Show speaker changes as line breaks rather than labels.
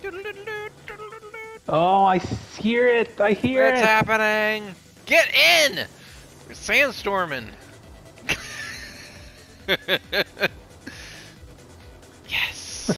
Oh, I hear it. I hear
What's
it.
happening? Get in! We're sandstorming.